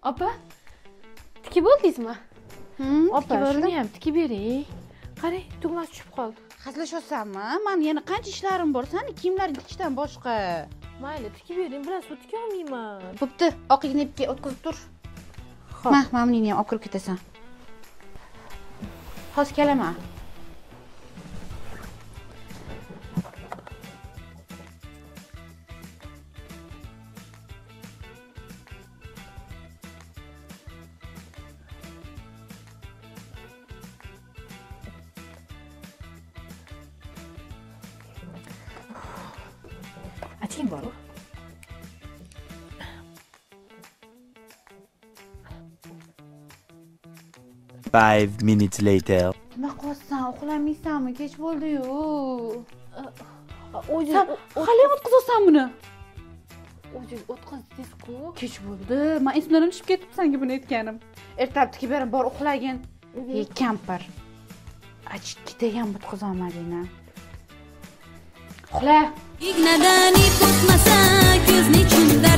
Opa, tikib oldingizmi? Opa, Tikib oldim. shuni ham tikib bering. Qarang, tugmasi tushib qoldi. Hazillashyapsanmi? Men yana qancha ishlarim bor, seni kiyimlaring tikishdan boshqa. Mayli, tikib bering, biroz suv tika olmayman. Bo'pti, oqingni ipga o'tkazib tur. Mana buningni ham olib kirib ketasan. Hozir kelaman. Aching bor. 5 minutes later. Nima qilyapsan? Uxlamaysanmi? Kech bo'ldi-yu. O'zi Hali o'tkazsan buni. o'tkazdiz-ku. Kech bo'ldi. Men esimdan tushib ketibdi senga buni aytganim. Ertalab tikib berim, bor uxlagin. Ey kampir. Achitgida ham o'tkazolmading-a. Uxla. Ignadan ip o'tmasa ko'zni ichimda